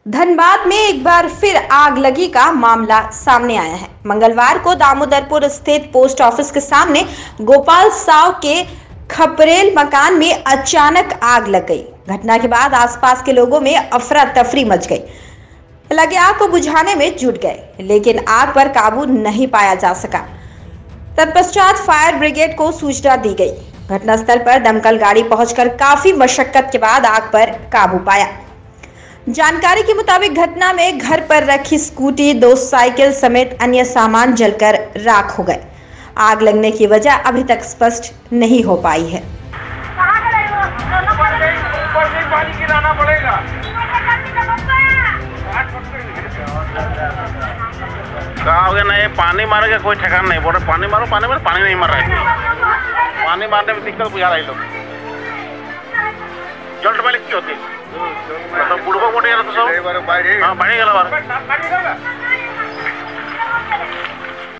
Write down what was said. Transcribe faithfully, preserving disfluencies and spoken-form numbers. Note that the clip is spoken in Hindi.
धनबाद में एक बार फिर आग लगी का मामला सामने आया है। मंगलवार को दामोदरपुर स्थित पोस्ट ऑफिस के सामने गोपाल साव के खपरेल मकान में अचानक आग लग गई। घटना के बाद आसपास के लोगों में अफरा तफरी मच गई। लगे आग को बुझाने में जुट गए, लेकिन आग पर काबू नहीं पाया जा सका। तत्पश्चात फायर ब्रिगेड को सूचना दी गई। घटनास्थल पर दमकल गाड़ी पहुंचकर काफी मशक्कत के बाद आग पर काबू पाया। जानकारी के मुताबिक घटना में घर पर रखी स्कूटी, दो साइकिल समेत अन्य सामान जलकर राख हो गए। आग लगने की वजह अभी तक स्पष्ट नहीं हो पाई है। कहा हो गया ना, ये पानी मारेगा कोई ठिकाना नहीं। बोल रहे पानी मारो पानी मारो, पानी नहीं मार रहा है। पानी मारने में दिक्कत बुझा रहा है। लोग जल्द मालिक की होती है तो बुढ़ो मोटे तो सब हाँ बढ़ी गला।